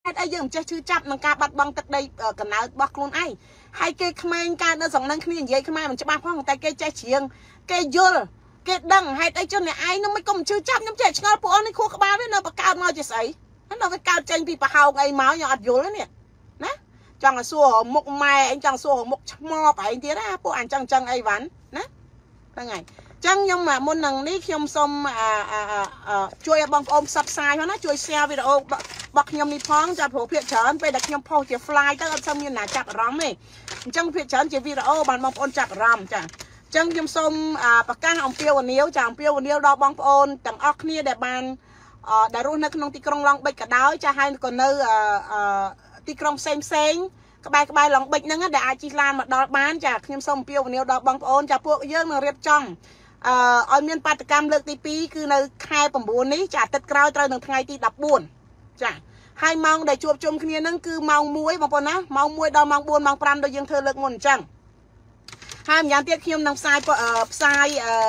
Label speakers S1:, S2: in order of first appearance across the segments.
S1: អីយើងមិនចេះជឿចាប់នឹងការបាត់បង់ទឹកដីកំណើតរបស់ខ្លួនឯងហើយគេក្មេងការនៅស្រងនឹងគ្នានិយាយខ្មែរមិនច្បាស់ផងតែគេចេះច្រៀងគេយល់គេដឹងហេតុអីចឹងអ្នកឯងនឹងមិនកុំជឿចាប់ខ្ញុំចេះឆ្ងល់ពួកអូននេះខួរក្បាលវានៅបកើតមកជាស្អីនៅវាកើតចេញពីប្រហោងអីមកខ្ញុំអត់យល់ទេនេះណាចង់ឲ្យសួរមុខម៉ែអញចង់សួរមុខឆ្មបឯងទៀតណាពួកអញចឹងអីវ៉ាន់ណាហ្នឹងហើយចឹងខ្ញុំមុននឹងនេះខ្ញុំសូមជួយឲ្យបងប្អូនផ្សព្វផ្សាយផងណាជួយ share វីដេអូរបស់ខ្ញុំនេះផងចាព្រោះភាគច្រើនពេលដែលខ្ញុំផុសជា fly ទៅអត់សូវមានណាចាប់អារម្មណ៍ទេអញ្ចឹងភាគច្រើនជាវីដេអូបានបងប្អូនចាប់អារម្មណ៍ចាអញ្ចឹងខ្ញុំសូមប្រកាសអំពាវនាវចាអំពាវនាវដល់បងប្អូនទាំងអស់គ្នាដែលបានដែលរស់នៅក្នុងទីក្រុងឡុងបិចក៏ដោយចាហើយក៏នៅទីក្រុងផ្សេងក្បែរឡុងបិចហ្នឹងដែលអាចជិះឡានមកដល់បានចាខ្ញុំសូមអំពាវនាវដល់បងប្អូនចាពួកយើងនឹងរៀបចំឲ្យមានបាតកម្មលើកទី2គឺនៅខែ9នេះចាអាទិត្យក្រោយត្រូវនឹងថ្ងៃទី14ចាហើយម៉ោងដែលជួបជុំគ្នាហ្នឹងគឺម៉ោង1បងប្អូនណាម៉ោង1ដល់ម៉ោង4ម៉ោង5ដូចយើងធ្វើលើកមុនអញ្ចឹងហើយម្យ៉ាងទៀតខ្ញុំនឹងផ្សាយ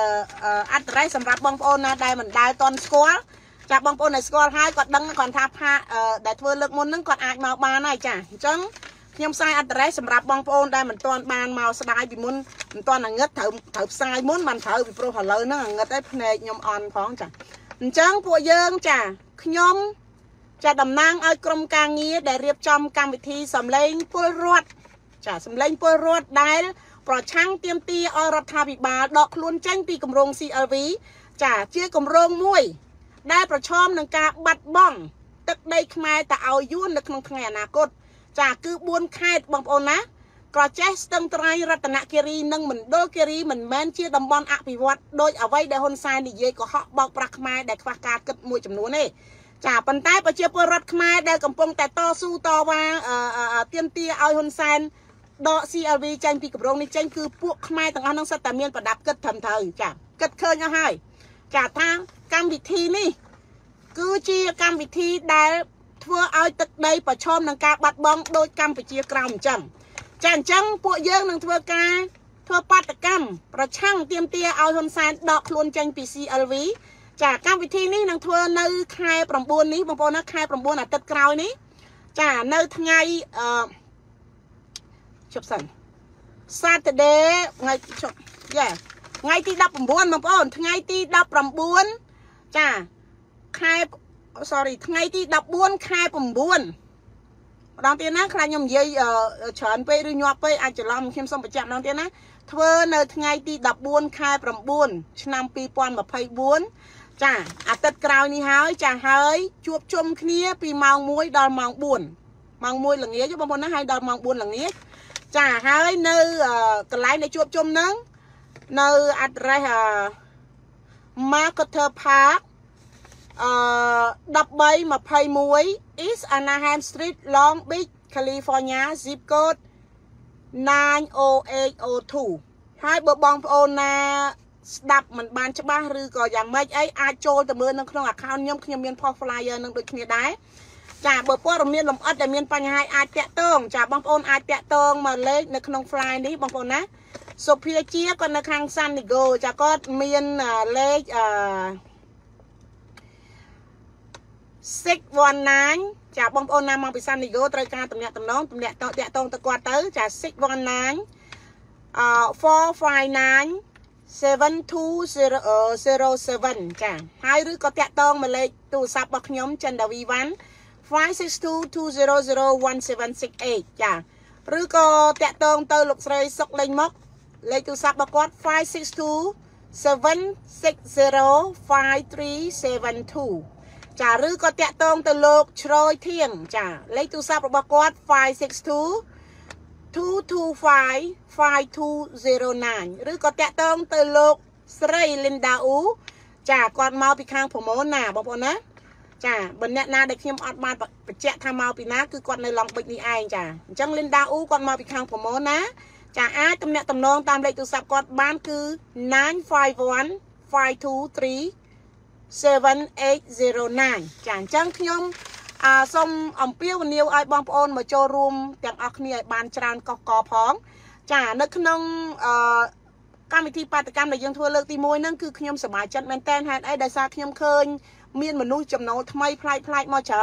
S1: address សម្រាប់បងប្អូនណាដែលមិនដែលតន់ស្គាល់ចាបងប្អូនដែលស្គាល់ហើយគាត់ដឹងគាត់ថាផាកដែលធ្វើលើកមុនហ្នឹងគាត់អាចមកបានហើយចាអញ្ចឹងខ្ញុំផ្សាយ address សម្រាប់បងប្អូនដែលមិនទាន់បានមកស្ដាយពីមុនមិនទាន់ងឹតត្រូវផ្សាយមុនបានត្រូវពីព្រោះឥឡូវហ្នឹងងឹតឯភ្នែកខ្ញុំអន់ផងចាអញ្ចឹងពួកយើងចាខ្ញុំចាតំណាងឲ្យក្រុមការងារដែលរៀបចំកម្មវិធីសម្លេងពលរដ្ឋចាសម្លេងពលរដ្ឋដែលប្រឆាំងទាមទារឲ្យរដ្ឋាភិបាលដកខ្លួនចេញពីគម្រោង CLV ចាជាគម្រោងមួយដែលប្រឈមនឹងការបាត់បង់ទឹកដីខ្មែរទៅឲ្យយួននៅក្នុងថ្ងៃអនាគតចាគឺ4ខេត្តបងប្អូនណាក្រចេះស្ទឹងត្រែងរតនគិរីនិងមណ្ឌលគិរីមិនមែនជាតំបន់អភិវឌ្ឍដោយអ្វីដែលហ៊ុនសែននិយាយកុហកបោកប្រាស់ខ្មែរដែលខ្វះការគិតមួយចំនួនទេចាប៉ុន្តែប្រជាពលរដ្ឋខ្មែរដែលកំពុងតែតស៊ូតវ៉ាទាមទារឲ្យហ៊ុនសែនដក CLV ចេញពីគម្រោងនេះចេញគឺពួកខ្មែរទាំងអស់នឹងសិតតែមានប្រដាប់គិតត្រឹមត្រូវចាគិតឃើញអស់ហើយចាថាកម្មវិធីនេះគឺជាកម្មវិធីដែលធ្វើឲ្យទឹកដីប្រឈមនឹងការបាត់បង់ដោយកម្ពុជាក្រោមអញ្ចឹងចាអញ្ចឹងពួកយើងនឹងធ្វើបាតកម្មប្រឆាំងទាមទារឲ្យហ៊ុនសែនដកខ្លួនចេញពី CLV ចាកម្មវិធីនេះនឹងធ្វើនៅខែ9នេះបងប្អូនណាខែ9អាទិត្យក្រោយនេះចានៅថ្ងៃជប់សិន Saturday ថ្ងៃជប់ថ្ងៃទី19បងប្អូនថ្ងៃទី19ចាខែថ្ងៃទី14ខែ9ម្ដងទៀតណាខ្លាចខ្ញុំនិយាយច្រើនពេកឬញាប់ពេកអាចច្រឡំខ្ញុំសូមបញ្ជាក់ម្ដងទៀតណាធ្វើនៅថ្ងៃទី14ខែ9ឆ្នាំ2024ចាអាទិត្យក្រោយនេះហើយចាហើយជួបជុំគ្នាពីម៉ោង1ដល់ម៉ោង4ម៉ោង1ល្ងាចបងប្អូនណាហើយដល់ម៉ោង4ល្ងាចចាហើយនៅកន្លែងដែលជួបជុំហ្នឹងនៅ address Marketer Park 1321 East Anaheim Street Long Beach California zip code 90802ហើយបើបងប្អូនណាស្ដាប់មិនបានច្បាស់ឬក៏យ៉ាងម៉េចអីអាចចូលទៅមើលនៅក្នុង account ខ្ញុំមាន post flyer នឹងដូចគ្នាដែរចាបើព័ត៌មានលម្អិតដែលមានបញ្ហាអាចតាក់ទងចាបងប្អូនអាចតាក់ទងមកលេខនៅក្នុង flyer នេះបងប្អូនណាសុភាជាគាត់នៅខាង San Diego ចាគាត់មានលេខ619ចាបងប្អូនណាមកពី San Diego ត្រូវការតំណាក់តំណងតាក់ទងទៅគាត់ទៅចា619 459 7207ចាហើយឬក៏តាក់ទងមកលេខទូរស័ព្ទរបស់ខ្ញុំចិនដាវីវ៉ាន់ 562200178 ចាឬក៏តាក់ទងទៅលោកស្រីសុកលេងមកលេខទូរស័ព្ទរបស់គាត់ 562-760-5372 ចាឬក៏តាក់ទងទៅលោកជ្រោយធៀងចាលេខទូរស័ព្ទរបស់គាត់ 562-225-5209 ឬក៏តាក់ទងទៅលោកស្រី Linda U ចាគាត់មកពីខាងប្រមូលណាបងប្អូនណាចាបើអ្នកណាដែលខ្ញុំអត់បានបញ្ជាក់ថាមកពីណាគឺគាត់នៅឡុងបិចនេះឯងចាអញ្ចឹង Linda U គាត់មកពីខាងប្រមូលណាចាអាចតំណាក់តំណងតាមលេខទូរស័ព្ទគាត់បានគឺ 951-523-7809 ចាអញ្ចឹងខ្ញុំសូមអំពាវនាវឲ្យបងប្អូនមកចូលរួមទាំងអស់គ្នាឲ្យបានច្រើនកកកផងចានៅក្នុងកម្មវិធីបាតកម្មដែលយើងធ្វើលើកទី1ហ្នឹងគឺខ្ញុំសប្បាយចិត្តមែនតើហេតុអីដោយសារខ្ញុំឃើញមានមនុស្សចំណូលថ្មីប្លែកៗមកច្រើន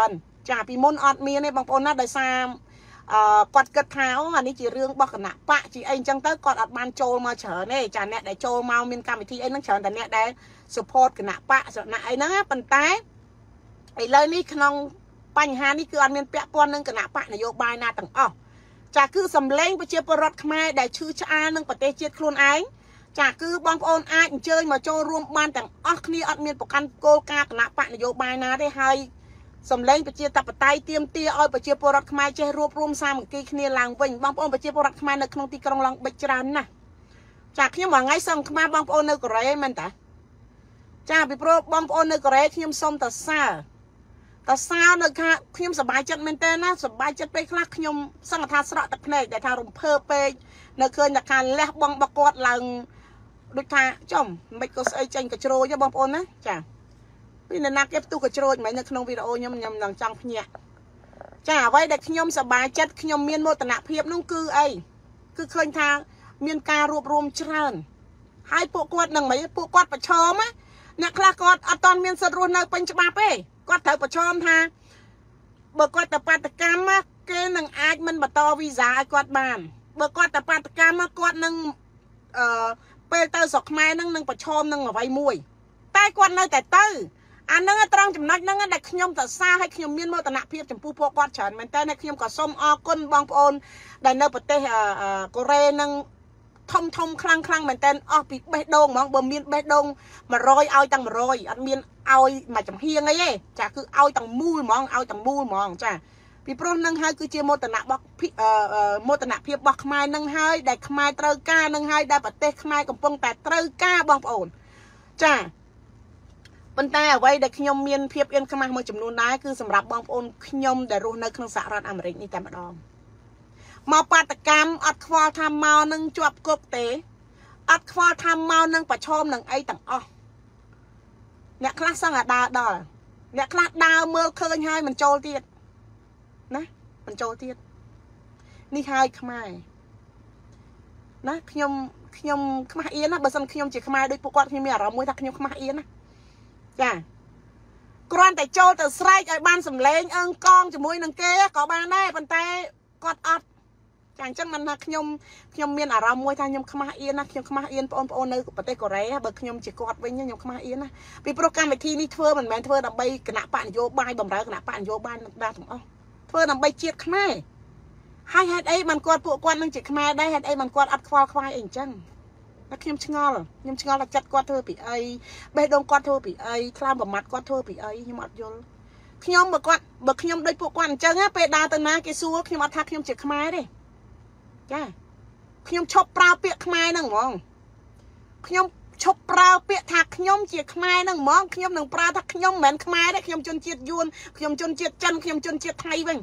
S1: ចាពីមុនអត់មានទេបងប្អូនណាដោយសារគាត់គិតថាអូអានេះជារឿងរបស់គណៈបកជាអីអញ្ចឹងទៅគាត់អត់បានចូលមកច្រើនទេចាអ្នកដែលចូលមកមានកម្មវិធីអីហ្នឹងច្រើនតែអ្នកដែល support គណៈបកស្រណៈអីហ្នឹងប៉ុន្តែឥឡូវនេះក្នុងបញ្ហានេះគឺអត់មានពាក់ព័ន្ធនឹងគណៈបកនយោបាយណាទាំងអស់ចាគឺសម្លេងប្រជាពលរដ្ឋខ្មែរដែលឈឺឆ្អាលនឹងប្រទេសជាតិខ្លួនឯងចាគឺបងប្អូនអាចអញ្ជើញមកចូលរួមបានទាំងអស់គ្នាអត់មានប្រកាន់គោលការណ៍គណៈបកនយោបាយណាទេហើយសម្លេងប្រជាធិបតេយ្យទាមទារឲ្យប្រជាពលរដ្ឋខ្មែរចេះរួបរวมសាមគ្គីគ្នាឡើងវិញបងប្អូនប្រជាពលរដ្ឋខ្មែរនៅក្នុងទីក្រុងឡុងបិចច្រើនណាស់ចាខ្ញុំមួយថ្ងៃសឹងខ្មែរបងប្អូននៅកូរ៉េមែនតាចាពីព្រោះបងប្អូននៅកូរ៉េខ្ញុំសុំតសើនៅថាខ្ញុំសប្បាយចិត្តមែនតើណាសប្បាយចិត្តពេលខ្លះខ្ញុំសង្កថាស្រក់ទឹកភ្នែកដែលថារំភើបពេកនៅឃើញតែការលះបង់របស់គាត់ឡើងដូចថាចំមិនក៏ស្អីចេញកជ្រោយបងប្អូនណាចាពីអ្នកណាគេផ្ទុះកជ្រោយមិននៅក្នុងវីដេអូខ្ញុំនឹងចង់ភ្ញាក់ចាអ្វីដែលខ្ញុំសប្បាយចិត្តខ្ញុំមានមោទនភាពនោះគឺអីគឺឃើញថាមានការរួបរวมច្រើនហើយពួកគាត់នឹងមិនពួកគាត់ប្រឈមណាអ្នកខ្លះគាត់អត់តន់មានសិទ្ធិរស់នៅពេញច្បាប់ទេគាត់ត្រូវប្រឈមថាបើគាត់ទៅបាតកម្មគេនឹងអាចមិនបន្តវីសាឲ្យគាត់បានបើគាត់ទៅបាតកម្មគាត់នឹងពេលទៅស្រុកខ្មែរនឹងប្រឈមនឹងអ្វីមួយតែគាត់នៅតែទៅអានឹងត្រង់ចំណុចហ្នឹងដែលខ្ញុំតសារឲ្យខ្ញុំមានមោទនភាពចំពោះពួកគាត់ច្រើនមែនតើខ្ញុំក៏សូមអរគុណបងប្អូនដែលនៅប្រទេសកូរ៉េនឹងធំខ្លាំងមែនតើអស់ពីបេះដូងហ្មងបើមានបេះដូង100ឲ្យទាំង100អត់មានឲ្យមួយចំហៀងអីទេចាគឺឲ្យទាំងមូលហ្មងឲ្យទាំងមូលហ្មងចាពីព្រោះនឹងហើយគឺជាមោទនភាពរបស់ខ្មែរនឹងហើយដែលខ្មែរត្រូវការនឹងហើយដែលប្រទេសខ្មែរកំពុងតែត្រូវការបងប្អូនចាប៉ុន្តែអ្វីដែលខ្ញុំមានភាពអៀនខ្មាស់មួយចំនួនដែរគឺសម្រាប់បងប្អូនខ្ញុំដែលរស់នៅក្នុងសហរដ្ឋអាមេរិកនេះតែម្ដងមកបាតកម្មអត់ខ្វល់ថាមកនឹងជាប់គុកទេអត់ខ្វល់ថាមកនឹងប្រឈមនឹងអីទាំងអស់អ្នកខ្លះសឹងអាដើរដល់អ្នកខ្លះដើរមើលឃើញហើយមិនចូលទៀតណាមិនចូលទៀតនេះហើយខ្មែរណាខ្ញុំខ្មាស់អៀនណាបើសិនខ្ញុំជាខ្មែរដូចពួកគាត់ខ្ញុំមានអារម្មណ៍មួយថាខ្ញុំខ្មាស់អៀនណាចាគ្រាន់តែចូលទៅស្រែកឲ្យបានសម្លេងអើងកងជាមួយនឹងគេក៏បានដែរប៉ុន្តែគាត់អត់ចាអញ្ចឹងមិនថាខ្ញុំមានអារម្មណ៍មួយថាខ្ញុំខ្មាស់អៀនណាខ្ញុំខ្មាស់អៀនបងប្អូននៅប្រទេសកូរ៉េបើខ្ញុំជាគាត់វិញខ្ញុំខ្មាស់អៀនណាពីព្រោះកម្មវិធីនេះធ្វើមិនមែនធ្វើដើម្បីគណៈបកនយោបាយបំរើគណៈបកនយោបាយនឹងដែរទាំងអស់ធ្វើដើម្បីជាតិខ្មែរហើយហេតុអីបានគាត់ពួកគាត់នឹងជាខ្មែរដែរហេតុអីបានគាត់អត់ខ្វល់ខ្វាយអីអញ្ចឹងតែខ្ញុំឆ្ងល់ថាចិត្តគាត់ធ្វើពីអីបេះដូងគាត់ធ្វើពីអីថ្លើមប្រមាត់គាត់ធ្វើពីអីខ្ញុំអត់យល់ខ្ញុំបើខ្ញុំដូចពួកគាត់អញ្ចឹងពេលដើរទៅណាគេសួរខ្ញុំអត់ថាខ្ញុំជាខ្មែរទេចាខ្ញុំឈប់ប្រើពាក្យខ្មែរហ្នឹងហ្មងខ្ញុំឈប់ប្រើពាក្យថាខ្ញុំជាខ្មែរហ្នឹងហ្មងខ្ញុំនឹងប្រើថាខ្ញុំមិនមែនខ្មែរទេខ្ញុំជនជាតិយួនខ្ញុំជនជាតិចិនខ្ញុំជនជាតិថៃវិញ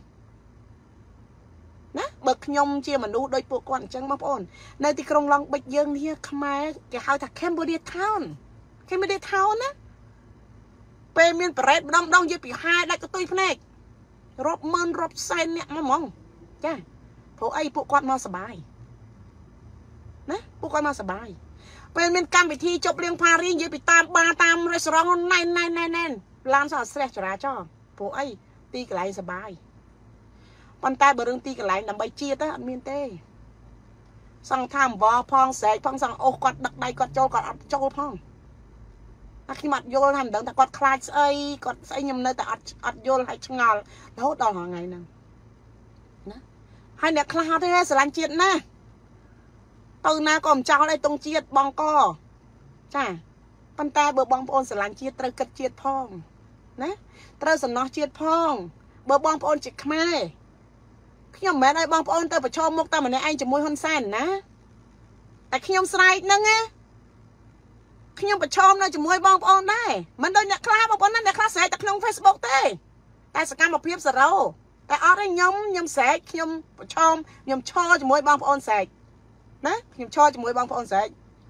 S1: ណាបើខ្ញុំជាមនុស្សដូចពួកគាត់អញ្ចឹងបងប្អូននៅទីក្រុងឡុងបិចយើងនេះខ្មែរគេហៅថា Cambodia Town ណាពេលមានប្រេតម្ដងនិយាយពីហាដាច់កតុយភ្នែករាប់ម៉ឺនរាប់សែនអ្នកមកហ្មងចាព្រោះអីពួកគាត់មកសបាយណាពួកគាត់មកសបាយពេលមានកម្មវិធីជប់លៀងផារីនិយាយពីតាមបារតាមរេស្តូរ៉ង់ណែនឡានសោះស្រះចរាចរណ៍ព្រោះអីទីកន្លែងសបាយប៉ុន្តែបើរឿងទីកន្លែងដើម្បីជាតិអត់មានទេសង្ឃថាអង្វរផងស្រែកផងសង្ឃអូសគាត់ដឹកដៃគាត់ចូលគាត់អត់ចូលផងអាខ្ញុំអត់យល់ថាមិនដឹងថាគាត់ខ្លាចស្អីគាត់ស្អីខ្ញុំនៅតែអត់យល់ហើយឆ្ងល់រហូតដល់ថ្ងៃហ្នឹងណាហើយអ្នកខ្លះអត់ទេស្រឡាញ់ជាតិណាទៅណាក៏មិនចោលឲ្យតុងជាតិបងកចាប៉ុន្តែបើបងប្អូនស្រឡាញ់ជាតិត្រូវគិតជាតិផងណាត្រូវសំណោះជាតិផងបើបងប្អូនជាខ្មែរខ្ញុំមិនមែនឲ្យបងប្អូនទៅប្រឈមមុខតែម្នាក់ឯងជាមួយហ៊ុនសែនណាតែខ្ញុំស្រែកហ្នឹងណាខ្ញុំប្រឈមនៅជាមួយបងប្អូនដែរមិនដូចអ្នកខ្លះបងប្អូនណាអ្នកខ្លះស្រែកតែក្នុង Facebook ទេតែសកម្មភាពសេរ៉ូតែអត់ទេខ្ញុំស្រែកខ្ញុំប្រឈមខ្ញុំឈរជាមួយបងប្អូនស្រែកណាខ្ញុំឈរជាមួយបងប្អូនស្រែក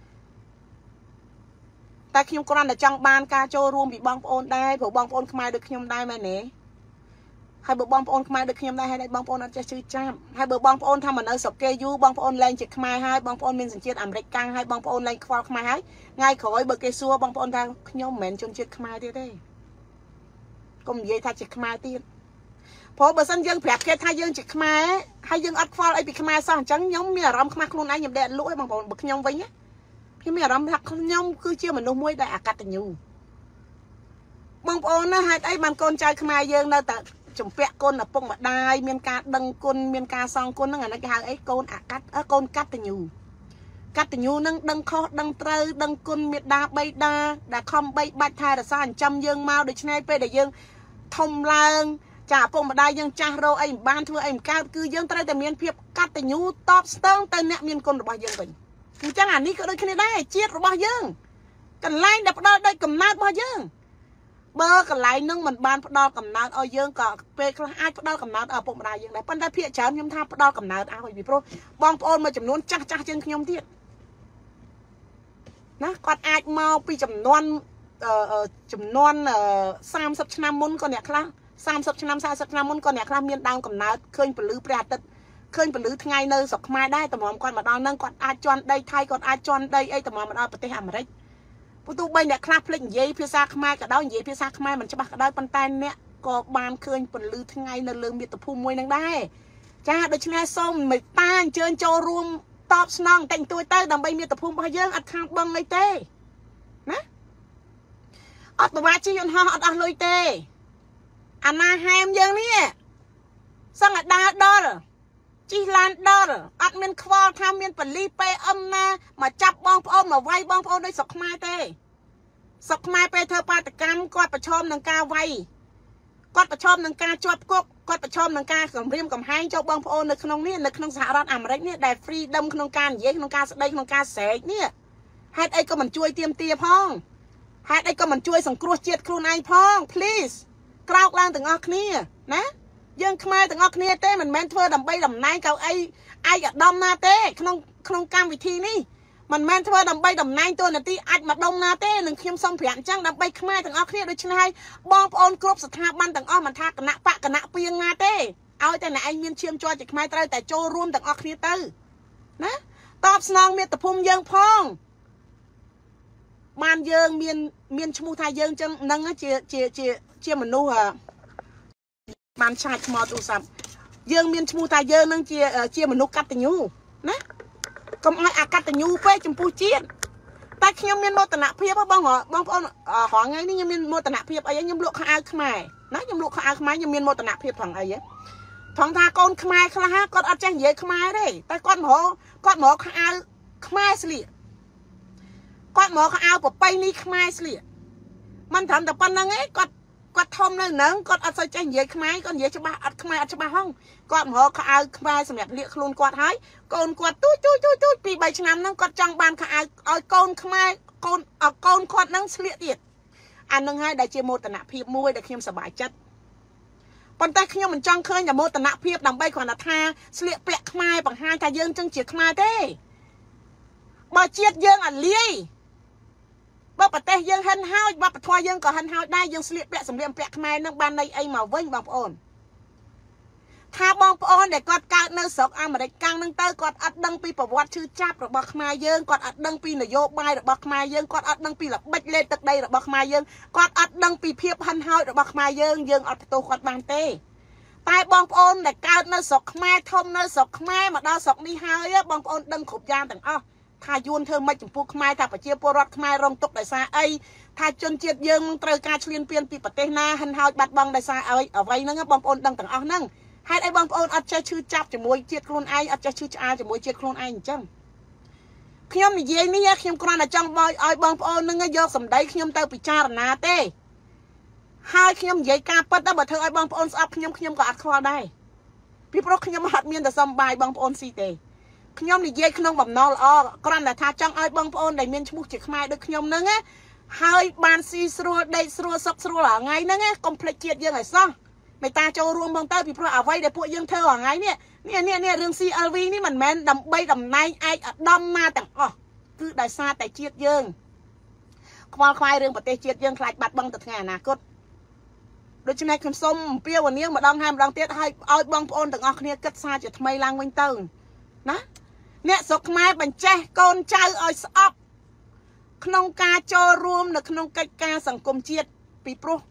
S1: តែខ្ញុំគ្រាន់តែចង់បានការចូលរួមពីបងប្អូនដែរព្រោះបងប្អូនខ្មែរដូចខ្ញុំដែរមែនទេហើយបើបងប្អូនខ្មែរដូចខ្ញុំដែរហើយបងប្អូនអត់ចេះជឿចាប់ហើយបើបងប្អូនថាមកនៅស្រុកគេយូរបងប្អូនលែងជាខ្មែរហើយបងប្អូនមានសញ្ជាតិអាមេរិកកាំងហើយបងប្អូនលែងខ្វល់ខ្មែរហើយថ្ងៃក្រោយបើគេសួរបងប្អូនថាខ្ញុំមិនមែនជនជាតិខ្មែរទៀតទេកុំនិយាយថាជាខ្មែរទៀតព្រោះបើសិនយើងប្រាប់គេថាយើងជាខ្មែរហើយយើងអត់ខ្វល់អីពីខ្មែរសោះអញ្ចឹងខ្ញុំមានអារម្មណ៍ខ្មាស់ខ្លួនឯងខ្ញុំដេកលក់ឯងបងប្អូនបើខ្ញុំវិញខ្ញុំមានអារម្មណ៍ថាខ្ញុំគឺជាមនុស្សមួយដែលអកតញ្ញូបងប្អូនណាហេតុអីបានកូនចៅខ្មែរយើងនៅតែជំពាក់គុណឪពុកម្ដាយមានការដឹងគុណមានការសងគុណហ្នឹងអានេះគេហៅអីកូនកកតញ្ញូកតញ្ញូនឹងដឹងខុសដឹងត្រូវដឹងគុណមេត្តាបិតាដែលខំបីបាច់ថែរក្សាចិញ្ចឹមយើងមកដូច្នេះពេលដែលយើងធំឡើងចាឪពុកម្ដាយយើងចាស់រោអីមិនបានធ្វើអីមិនកើតគឺយើងត្រូវតែមានភាពកតញ្ញូតបស្ទងទៅអ្នកមានគុណរបស់យើងវិញអញ្ចឹងអានេះក៏ដូចគ្នាដែរជាតិរបស់យើងកន្លែងដែលផ្ដល់ដោយកំណើតរបស់យើងបើកន្លែងនឹងមិនបានផ្ដល់កំណើតឲ្យយើងក៏ពេលខ្លះអាចផ្ដល់កំណើតឲ្យឪពុកម្ដាយយើងដែរប៉ុន្តែភាគច្រើនខ្ញុំថាផ្ដល់កំណើតឲ្យពីព្រោះបងប្អូនមួយចំនួនចាស់ជាងខ្ញុំទៀតណាគាត់អាចមកពីចំនួន30ឆ្នាំមុនក៏អ្នកខ្លះ30ឆ្នាំ40ឆ្នាំមុនក៏អ្នកខ្លះមានដើមកំណើតឃើញពលឺព្រះអាទិត្យឃើញពលឺថ្ងៃនៅស្រុកខ្មែរដែរតម្រាំគាត់មកដល់ហ្នឹងគាត់អាចជន់ដីថៃគាត់អាចជន់ដីអីតម្រាំមកដល់ប្រទេសអាមេរិកព្រោះទោះបីអ្នកខ្លះភ្លេចនិយាយភាសាខ្មែរក៏ដោយនិយាយភាសាខ្មែរមិនច្បាស់ក៏ដោយប៉ុន្តែអ្នកក៏បានឃើញពលឺថ្ងៃនៅលើមាតុភូមិមួយហ្នឹងដែរចាដូច្នេះសូមមេត្តាអញ្ជើញចូលរួមតបស្នងតែងទួយទៅដើម្បីមាតុភូមិរបស់យើងអត់ខាងបងអីទេណាអត់ប្រវាជីយន្តហោះអត់អស់លុយទេអាណាហែមយើងនេះសឹងតែដើរដល់ជីឡានដល់អត់មានខ្វល់ថាមានបលី PM ណាមកចាប់បងប្អូនមកវាយបងប្អូនដោយស្រុកខ្មែរទេស្រុកខ្មែរពេលធ្វើបាតកម្មគាត់ប្រឈមនឹងការវាយគាត់ប្រឈមនឹងការជាប់គុកគាត់ប្រឈមនឹងការគំរាមកំហែងចូលបងប្អូននៅក្នុងនេះនៅក្នុងសហរដ្ឋអាមេរិកនេះដែល freedom ក្នុងការនិយាយក្នុងការស្ដីក្នុងការស្រែកនេះហេតុអីក៏មិនជួយទាមទារផងហេតុអីក៏មិនជួយសង្គ្រោះជាតិខ្លួនឯងផង please ក្រោកឡើងទាំងអស់គ្នាណាយើងខ្មែរទាំងអស់គ្នាទេមិនមែនធ្វើដើម្បីតំណែងកៅអីឯកឧត្តមណាទេក្នុងកម្មវិធីនេះមិនមែនធ្វើដើម្បីតំណែងតួនាទីអាចម្ដុំណាទេនឹងខ្ញុំសូមប្រាប់អញ្ចឹងដើម្បីខ្មែរទាំងអស់គ្នាដូច្នេះហើយបងប្អូនគ្រប់ស្ថាប័នទាំងអស់មិនថាគណៈបកគណៈពីងណាទេឲ្យតែអ្នកឯងមានឈាមជ័រជាខ្មែរត្រូវតែចូលរួមទាំងអស់គ្នាទៅណាតបស្នងមាតុភូមិយើងផងបានយើងមានឈ្មោះថាយើងចឹងនឹងជាមនុស្សបានឆាតថ្មទូរស័ព្ទយើងមានឈ្មោះថាយើងនឹងជាមនុស្សកតញ្ញូណាកុំឲ្យអកតញ្ញូពេកចំពោះជាតិតែខ្ញុំមានមោទនភាពបងប្អូនរងថ្ងៃនេះខ្ញុំមានមោទនភាពអីខ្ញុំលក់ខោអាវខ្មែរណាខ្ញុំលក់ខោអាវខ្មែរខ្ញុំមានមោទនភាពផងអីផងថាកូនខ្មែរខ្លះគាត់អត់ចេះនិយាយខ្មែរទេតែគាត់មកខោអាវខ្មែរស្លៀកគាត់មកខោអាវប្រពៃណីខ្មែរស្លៀកមិនត្រឹមតែប៉ុណ្្នឹងឯងគាត់ធំនៅហ្នឹងគាត់អត់សូវចេះនិយាយខ្មែរគាត់និយាយច្បាស់អត់ខ្មែរអត់ច្បាស់ហងគាត់មកខោអាវខ្មែរសម្រាប់លាកខ្លួនគាត់ហើយកូនគាត់ទូចពី3ឆ្នាំហ្នឹងគាត់ចង់បានខោអាវឲ្យកូនខ្មែរកូនគាត់ហ្នឹងស្លៀកទៀតអានឹងហើយដែលជាមោទនភាពមួយដែលខ្ញុំសប្បាយចិត្តប៉ុន្តែខ្ញុំមិនចង់ឃើញតែមោទនភាពដើម្បីគ្រាន់តែថាស្លៀកពាក់ខ្មែរបង្ហាញថាយើងចឹងជាខ្មែរទេបើជាតិយើងអាលាយបើប្រទេសយើងហិនហោចវប្បធម៌យើងក៏ហិនហោចដែរយើងស្លៀកពាក់សម្លៀកបំពាក់ខ្មែរនឹងបានន័យអីមកវិញបងប្អូនថាបងប្អូនដែលគាត់កើតនៅស្រុកអាមេរិកកាំងនឹងទៅគាត់អត់ដឹងពីប្រវត្តិឈឺចាប់របស់ខ្មែរយើងគាត់អត់ដឹងពីនយោបាយរបស់ខ្មែរយើងគាត់អត់ដឹងពីល្បិចលេខទឹកដីរបស់ខ្មែរយើងគាត់អត់ដឹងពីភាពហិនហោចរបស់ខ្មែរយើងអត់បន្ទោសគាត់បានទេតែបងប្អូនដែលកើតនៅស្រុកខ្មែរធំនៅស្រុកខ្មែរមកដល់ស្រុកនេះហើយបងប្អូនដឹងគ្រប់យ៉ាងទាំងអស់ថាយួនធ្វើម៉េចចំពោះខ្មែរថាប្រជាពលរដ្ឋខ្មែររងទុក្ខដោយសារអីថាជនជាតិយើងនឹងត្រូវការឈ្លានពានពីប្រទេសណាហិនហោចបាត់បង់ដោយសារអ្វីហ្នឹងបងប្អូនដឹងទាំងអស់ហ្នឹងហេតុអីបងប្អូនអត់ចេះឈឺចាប់ជាមួយជាតិខ្លួនឯងអត់ចេះឈឺឆ្អាលជាមួយជាតិខ្លួនឯងអញ្ចឹងខ្ញុំនិយាយនេះខ្ញុំគ្រាន់តែចង់ឲ្យបងប្អូនហ្នឹងយកសម្ដីខ្ញុំទៅពិចារណាទេហើយខ្ញុំនិយាយការពិតដល់បើធ្វើឲ្យបងប្អូនស្អប់ខ្ញុំក៏អត់ខ្វល់ដែរពីព្រោះខ្ញុំអត់មានតែសំបាយបងប្អូនស៊ីទេខ្ញុំនិយាយក្នុងបំណងល្អគ្រាន់តែថាចង់ឲ្យបងប្អូនដែលមានឈ្មោះជាខ្មែរដូចខ្ញុំហ្នឹងហើយបានស៊ីស្រួលដេកស្រួលសុខស្រួលរាល់ថ្ងៃហ្នឹងកុំភ្លេចជាតិយើងឲ្យសោះមេត្តាចូលរួមផងទៅពីព្រោះអ្វីដែលពួកយើងធ្វើរាល់ថ្ងៃនេះរឿង CLV នេះមិនមែនដើម្បីតំណែងឯកឧត្តមណាទាំងអស់គឺដោយសារតែជាតិយើងខ្វល់ខ្វាយរឿងប្រទេសជាតិយើងខ្លាចបាត់បង់ទៅថ្ងៃអនាគតដូច្នេះខ្ញុំសូមអំពាវនាវម្ដងហើយម្ដងទៀតឲ្យបងប្អូនទាំងអស់គ្នាគិតសារជាថ្មីឡើងវិញទៅណាអ្នកស្រុកខ្មែរបញ្ចេះកូនចៅឲ្យស្អប់ក្នុងការចូលរួមនៅក្នុងកិច្ចការសង្គមជាតិពីព្រោះ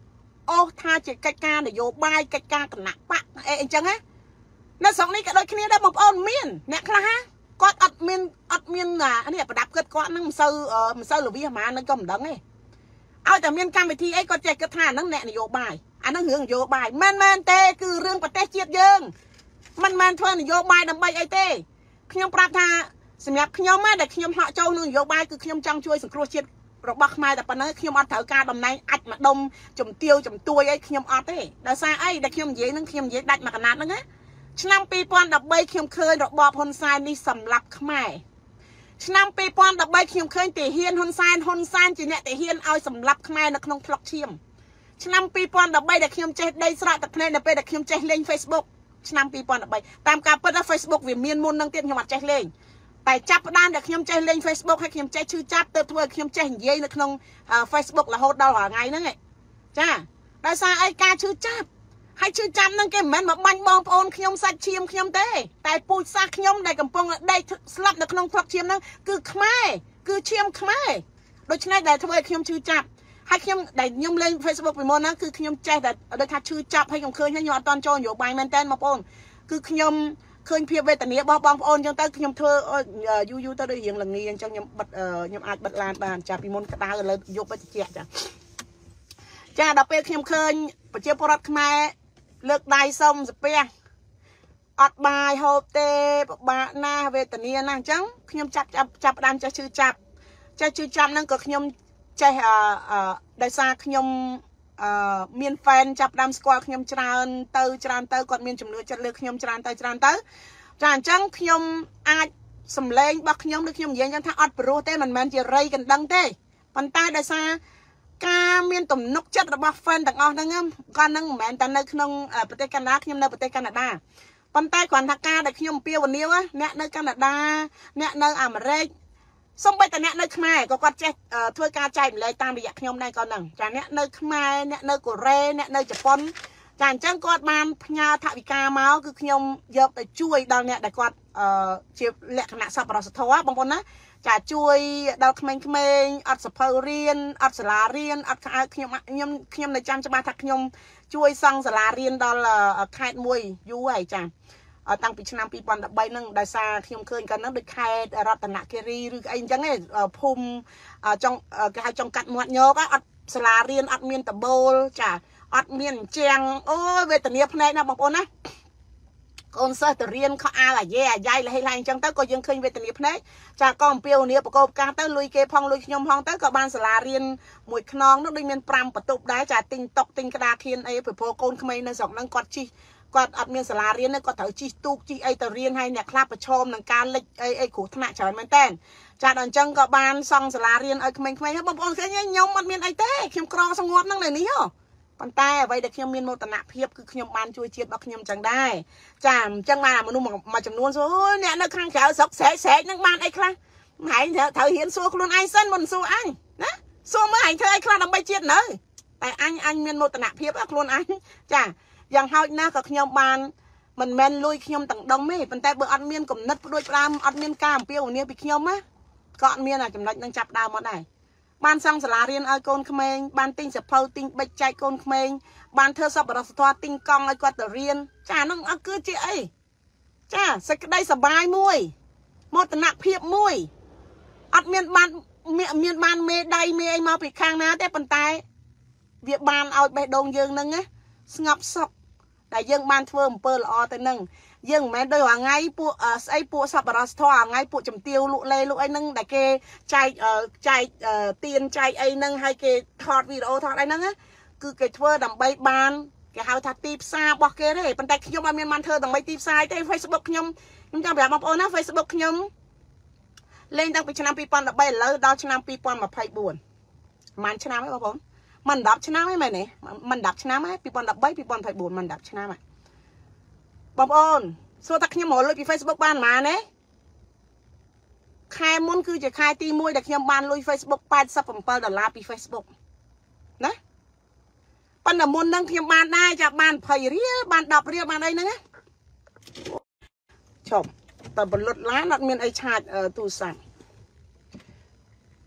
S1: អូថាជាកិច្ចការនយោបាយកិច្ចការគណៈបកអីចឹងណានៅស្រុកនេះក៏ដូចគ្នាដែរបងប្អូនមានអ្នកខ្លះហ่าគាត់អត់មាននេះប្រដាប់គាត់នឹងមិនសូវលវិសហ្មងនឹងក៏មិនដឹងទេឲ្យតែមានកម្មវិធីអីគាត់ចេះគិតថាហ្នឹងអ្នកនយោបាយអាហ្នឹងរឿងនយោបាយមិនមែនទេគឺរឿងប្រទេសជាតិយើងមិនមែនធ្វើនយោបាយដើម្បីអីទេខ្ញុំប្រាប់ថាសម្រាប់ខ្ញុំណាដែលខ្ញុំហក់ចូលនឹងនយោបាយគឺខ្ញុំចង់ជួយសង្គ្រោះជាតិរបស់ខ្មែរតែប៉ុណ្ណឹងខ្ញុំអត់ត្រូវការតំណែងអាចម្ដុំជំទាវជំទួយអីខ្ញុំអត់ទេដោយសារអីដែលខ្ញុំនិយាយនឹងខ្ញុំនិយាយដាច់មួយកណាត់ហ្នឹងណាឆ្នាំ2013ខ្ញុំឃើញរបបហ៊ុនសែននេះសម្លាប់ខ្មែរឆ្នាំ2013ខ្ញុំឃើញទាហានហ៊ុនសែនជាអ្នកទាហានឲ្យសម្លាប់ខ្មែរនៅក្នុងផ្លុកឈាមឆ្នាំ2013ដែលខ្ញុំចេះដេកស្រក់ទឹកភ្នែកនៅពេលដែលខ្ញុំចេះលេង Facebook ឆ្នាំ2013តាមការពិតថា Facebook វាមានមុននឹងទៀតខ្ញុំអត់ចេះលេងតែចាប់ផ្ដើមដែលខ្ញុំចេះលេង Facebook ហើយខ្ញុំចេះឈឺចាប់ទៅធ្វើឲ្យខ្ញុំចេះនិយាយនៅក្នុង Facebook រហូតដល់ថ្ងៃហ្នឹងចាដោយសារអីការឈឺចាប់ហើយឈឺចាប់ហ្នឹងគេមិនមែនមកបាញ់បងប្អូនខ្ញុំសាច់ឈាមខ្ញុំទេតែពូជសាសខ្ញុំដែលកំពុងដេកស្លាប់នៅក្នុងផ្លុកឈាមហ្នឹងគឺខ្មែរគឺឈាមខ្មែរដូច្នេះដែលធ្វើឲ្យខ្ញុំឈឺចាប់ហើយខ្ញុំដែលខ្ញុំលេង Facebook ពីមុនហ្នឹងគឺខ្ញុំចេះតែដូចថាឈឺចាប់ហើយខ្ញុំឃើញហើយខ្ញុំអត់តន់ចូលនយោបាយមែនតើបងប្អូនគឺខ្ញុំឃើញភាពវេទនារបស់បងប្អូនអញ្ចឹងទៅខ្ញុំធ្វើយូរទៅដូចរៀងល្ងាអញ្ចឹងខ្ញុំអាចបិទឡានបានចាពីមុនក្តៅឥឡូវយប់ទៅតិចចាដល់ពេលខ្ញុំឃើញប្រជាពលរដ្ឋខ្មែរលើកដៃសុំស្ពះអត់បាយហូបទេពិបាកណាស់វេទនាណាស់អញ្ចឹងខ្ញុំចាប់ផ្ដើមចេះឈឺចាប់ហ្នឹងក៏ខ្ញុំចេះដោយសារខ្ញុំមាន fan ចាប់ផ្ដើមស្គាល់ខ្ញុំច្រើនទៅគាត់មានជំនឿចិត្តលើខ្ញុំច្រើនទៅចាអញ្ចឹងខ្ញុំអាចសម្លេងរបស់ខ្ញុំដូចខ្ញុំនិយាយអញ្ចឹងថាអត់ព្រោះទេមិនមែនជារៃកណ្ដឹងទេប៉ុន្តែដោយសារការមានទំនុកចិត្តរបស់ fan ទាំងអស់ហ្នឹងគាត់នឹងមិនមែនតែនៅក្នុងប្រទេសកាណាដាខ្ញុំនៅប្រទេសកាណាដាប៉ុន្តែគ្រាន់ថាការដែលខ្ញុំអំពាវនាវអ្នកនៅកាណាដាអ្នកនៅអាមេរិកសូម្បីតែអ្នកនៅខ្មែរក៏គាត់ចេះធ្វើការចែកម្លែកតាមរយៈខ្ញុំដែរគាត់ហ្នឹងចាអ្នកនៅខ្មែរអ្នកនៅកូរ៉េអ្នកនៅជប៉ុនចាអញ្ចឹងគាត់បានផ្ញើថវិកាមកគឺខ្ញុំយកទៅជួយដល់អ្នកដែលគាត់ជាលក្ខណៈសប្បុរសធម៌បងប្អូនណាចាជួយដល់ក្មេងៗអត់សភៅរៀនអត់សាលារៀនអត់ខោខ្ញុំនៅចាំច្បាស់ថាខ្ញុំជួយសង់សាលារៀនដល់ខេត្តមួយយូរហើយចាតាំងពីឆ្នាំ2013ហ្នឹងដោយសារខ្ញុំឃើញកាលហ្នឹងដូចខេត្តរតនគិរីឬអីអញ្ចឹងឯងភូមិចង់គេហៅចង់កាត់មាត់ញោកអត់សាលារៀនអត់មានតបូលចាអត់មានអញ្ចឹងអូយវេទនាភ្នែកណាបងប្អូនណាកូនសិស្សទៅរៀនខោអាវអាយ៉ៃលហេឡៃអញ្ចឹងទៅក៏យើងឃើញវេទនាភ្នែកចាក៏អំពាវនាវបកបការទៅលុយគេផងលុយខ្ញុំផងទៅក៏បានសាលារៀនមួយខ្នងនោះដូចមាន5បន្ទប់ដែរចាទិញតុកទិញក្តារខៀនអីព្រោះកូនក្មេងនៅស្រុកហ្នឹងគាត់អត់មានសាលារៀនទេគាត់ត្រូវជិះទូកជិះអីទៅរៀនហើយអ្នកខ្លះប្រឈមនឹងការលិចអីគ្រោះថ្នាក់ច្រើនមែនតើចាដល់អញ្ចឹងក៏បានសង់សាលារៀនឲ្យក្មេងៗហើយបងប្អូនឃើញខ្ញុំអត់មានអីទេខ្ញុំក្រសងប់ហ្នឹងនៅនេះហ៎ប៉ុន្តែអ្វីដែលខ្ញុំមានមោទនភាពគឺខ្ញុំបានជួយជាតិរបស់ខ្ញុំចឹងដែរចាអញ្ចឹងបានមនុស្សមួយចំនួនសួរអ្នកនៅខាងក្រៅស្រុកស្រែកហ្នឹងបានអីខ្លះហែងត្រូវហ៊ានសួរខ្លួនឯងសិនមុនសួរអញណាសួរមើលហែងធ្វើអីខ្លះដើម្បីជាតិនៅតែអញមានមោទនភាពខ្លួនអញចាយ៉ាងហោចណាស់ក៏ខ្ញុំបានមិនមែនលួយខ្ញុំទាំងដុំទេប៉ុន្តែបើអត់មានគំនិតផ្ដួចផ្ដើមអត់មានការអំពាវនាវពីខ្ញុំណាក៏អត់មានចំណុចនឹងចាប់ដើមមកដែរបានសង់សាលារៀនឲ្យកូនក្មេងបានទិញសភៅទិញប៊ិចចែកកូនក្មេងបានធ្វើសប្បុរសធម៌ទិញកង់ឲ្យគាត់ទៅរៀនចាហ្នឹងអត់គឺជាអីចាសេចក្តីសប្បាយមួយមោទនភាពមួយអត់មានបានមេដៃមេអីមកពីខាងណាទេប៉ុន្តែវាបានឲ្យបេះដូងយើងហ្នឹងណាស្ងប់សុខតែយើងបានធ្វើអំពើល្អទៅនឹងយើងមិនមែនដូចរាល់ថ្ងៃពួកស្អីពួកសប្បុរសធម៌រាល់ថ្ងៃពួកជំទាវលក់លេលក់អីហ្នឹងដែលគេចែកទៀនចែកអីហ្នឹងហើយគេថតវីដេអូថតអីហ្នឹងគឺគេធ្វើដើម្បីបានគេហៅថាទីផ្សាររបស់គេទេប៉ុន្តែខ្ញុំអត់មានបានធ្វើដើម្បីទីផ្សារទេ Facebook ខ្ញុំចង់ប្រាប់បងប្អូនណា Facebook ខ្ញុំលេងតាំងពីឆ្នាំ2013ឥឡូវដល់ឆ្នាំ2024ប្រហែលឆ្នាំហើយបងប្អូនមិន10ឆ្នាំហើយមែនទេមិន10ឆ្នាំហើយ2013 2024មិន10ឆ្នាំហើយបងប្អូនសួរថាខ្ញុំរកលុយពី Facebook បានប៉ុន្មានទេខែមុនគឺជាខែទី1ដែលខ្ញុំបានលុយ Facebook $87 ពី Facebook ណាប៉ុន្តែមុនហ្នឹងខ្ញុំបានដែរចាបាន20រៀលបាន10រៀលបានអីហ្នឹងណាឈប់តែបលុតឡានអត់មានអីឆាចទូរស័ព្ទហ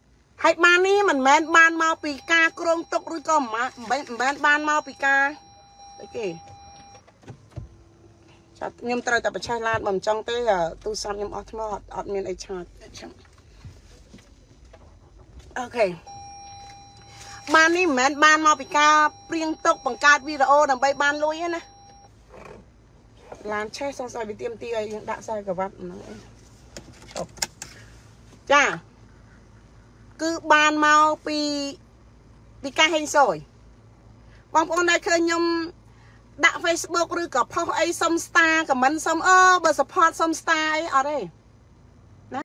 S1: ហើយបាននេះមិនមែនបានមកពីការគ្រងទុកឬក៏មិនមែនបានមកពីការអីគេចាត់ខ្ញុំត្រូវតែបច្ឆេះឡានបើមិនចង់ទេទូរស័ព្ទខ្ញុំអស់ថ្មអត់មានអីឆាតអូខេបាននេះមិនមែនបានមកពីការព្រៀងទុកបង្កើតវីដេអូដើម្បីបានលុយទេណាឡានឆេះសង្ស័យវាទៀមទីឲ្យយើងដាក់ខ្សែក្រវ៉ាត់ហ្នឹងឯងចាគឺបានមកពីការហេងសយបងប្អូនដែលឃើញខ្ញុំដាក់ Facebook ឬក៏ផុសអីសុំ star comment សុំបើ support សុំ star អីអត់ទេ